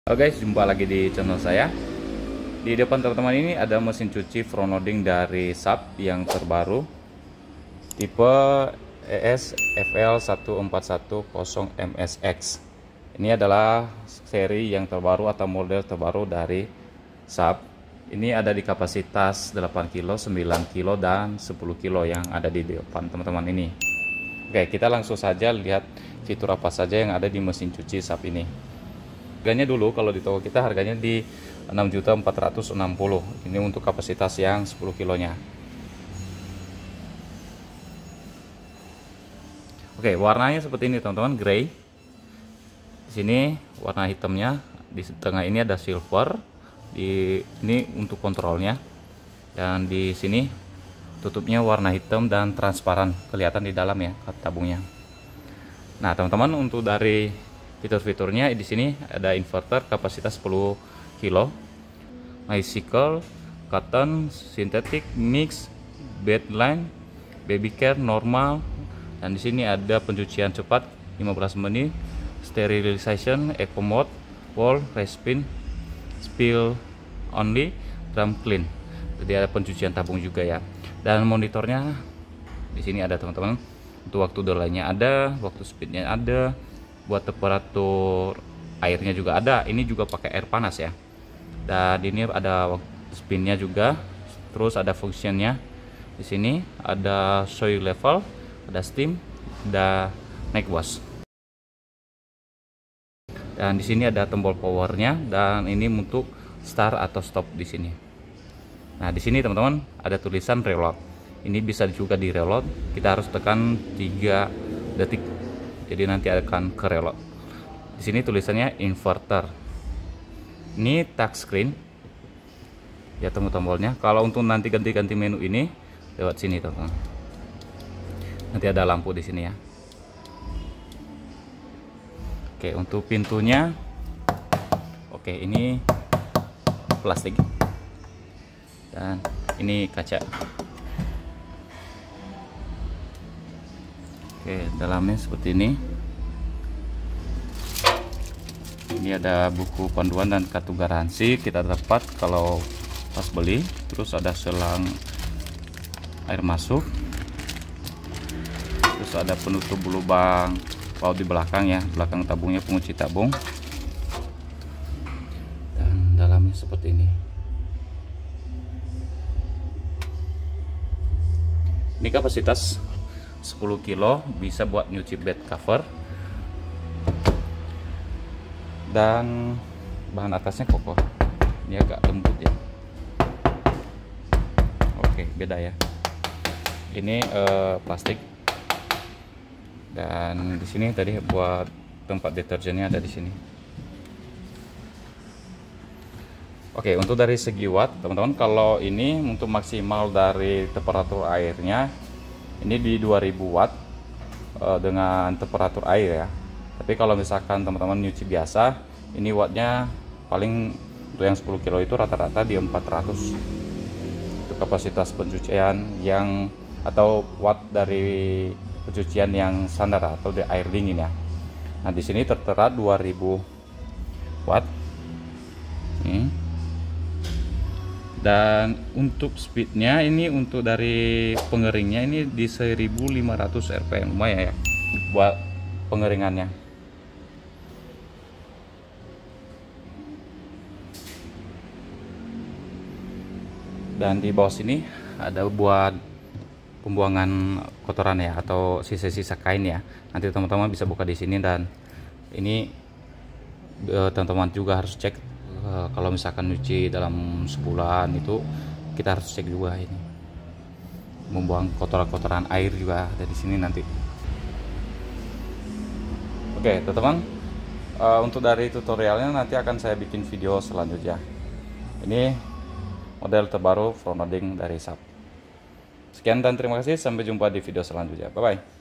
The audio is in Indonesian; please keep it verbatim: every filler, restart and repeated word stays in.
Halo guys, jumpa lagi di channel saya. Di depan teman-teman ini ada mesin cuci front loading dari Sharp yang terbaru, tipe E S F L satu empat satu nol M S X. Ini adalah seri yang terbaru atau model terbaru dari Sharp. Ini ada di kapasitas delapan kilo, sembilan kilo, dan sepuluh kilo yang ada di depan teman-teman ini. Oke, kita langsung saja lihat fitur apa saja yang ada di mesin cuci Sharp ini. Harganya dulu kalau di toko kita harganya di enam juta empat ratus enam puluh. Ini untuk kapasitas yang sepuluh kilonya. Oke, warnanya seperti ini teman-teman, grey. Di sini warna hitamnya, di tengah ini ada silver. Di ini untuk kontrolnya. Dan di sini tutupnya warna hitam dan transparan, kelihatan di dalam ya tabungnya. Nah, teman-teman, untuk dari fitur-fiturnya di sini ada inverter kapasitas sepuluh kilo, bicycle, cotton, synthetic, mix, bedline, baby care, normal, dan di sini ada pencucian cepat lima belas menit, sterilization, eco mode, wall, respin, spill only, drum clean. Jadi ada pencucian tabung juga ya. Dan monitornya di sini ada teman-teman. Untuk waktu delay-nya ada, waktu speednya ada, buat temperatur airnya juga ada. Ini juga pakai air panas ya. Dan ini ada spinnya juga. Terus ada fungsinya. Di sini ada soil level, ada steam, ada night wash. Dan di sini ada tombol powernya, dan ini untuk start atau stop di sini. Nah, di sini teman-teman ada tulisan reload. Ini bisa juga di reload. Kita harus tekan tiga detik. Jadi nanti akan ke reload. Di sini tulisannya inverter. Ini touchscreen. Ya, tombol-tombolnya. Kalau untuk nanti ganti-ganti menu ini lewat sini, teman-teman. Nanti ada lampu di sini ya. Oke, untuk pintunya, oke, ini plastik. Dan ini kaca. Oke, dalamnya seperti ini. Ini ada buku panduan dan kartu garansi kita dapat kalau pas beli. Terus ada selang air masuk. Terus ada penutup lubang baut di belakang ya, belakang tabungnya pengunci tabung. Dan dalamnya seperti ini. Ini kapasitas sepuluh kilo, bisa buat nyuci bed cover. Dan bahan atasnya kokoh. Ini agak lembut ya. Oke, beda ya. Ini eh, plastik. Dan di sini tadi buat tempat deterjennya ada di sini. Oke, untuk dari segi watt, teman-teman, kalau ini untuk maksimal dari temperatur airnya ini di dua ribu watt uh, dengan temperatur air ya. Tapi kalau misalkan teman-teman nyuci biasa, ini wattnya paling untuk yang sepuluh kilo itu rata-rata di empat ratus. Itu kapasitas pencucian yang atau watt dari pencucian yang standar atau di air dingin ya. Nah, di sini tertera dua ribu watt. Nih. Dan untuk speednya ini untuk dari pengeringnya ini di seribu lima ratus R P M, lumayan ya buat pengeringannya. Dan di bawah sini ada buat pembuangan kotoran ya atau sisa-sisa kain ya. Nanti teman-teman bisa buka di sini. Dan ini teman-teman juga harus cek kalau misalkan nyuci dalam sebulan itu kita harus cek juga ini membuang kotoran-kotoran air juga ada di sini nanti. Oke teman-teman, uh, untuk dari tutorialnya nanti akan saya bikin video selanjutnya. Ini model terbaru front loading dari Sharp. Sekian dan terima kasih, sampai jumpa di video selanjutnya. Bye bye.